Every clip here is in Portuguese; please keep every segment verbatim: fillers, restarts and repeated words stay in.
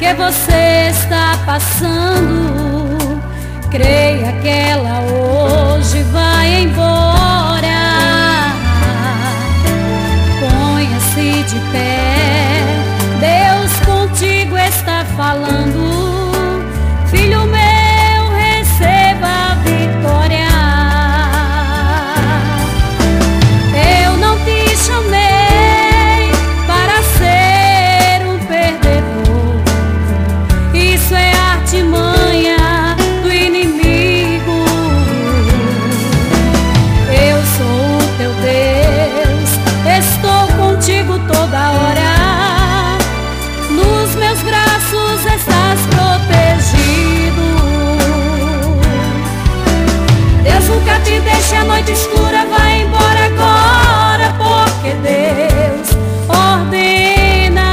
que você está passando, creia que ela hoje vai embora. Ponha-se de pé, Deus contigo está falando. Filho meu, receba a vitória. Eu não te chamei para ser um perdedor. Isso é artimanha do inimigo. Eu sou o teu Deus, estou contigo toda hora. Nos meus braços estás protegido. Deus nunca te deixa a noite escura, vai embora agora, porque Deus ordena.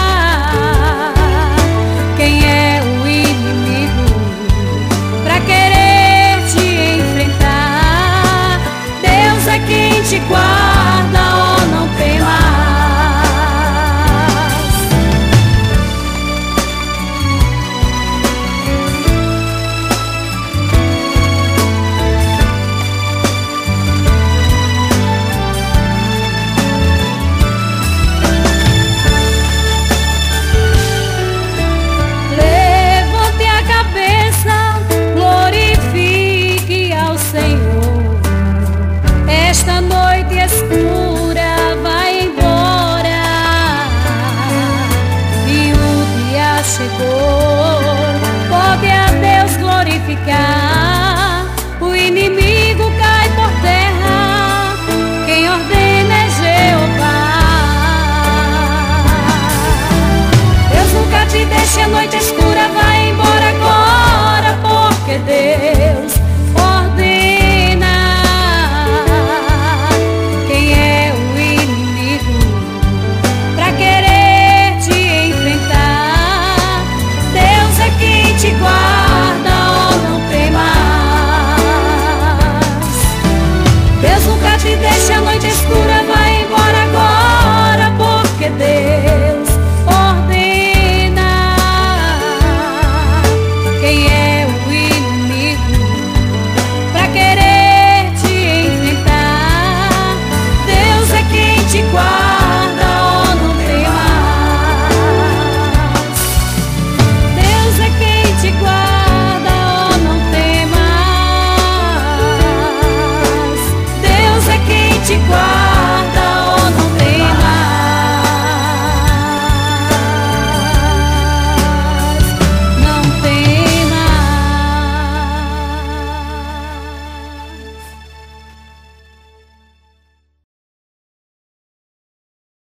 Quem é o inimigo pra querer te enfrentar? Deus é quem te guarda, oh, não temas. Esta noite escura vai embora e o dia chegou. Pode a Deus glorificar.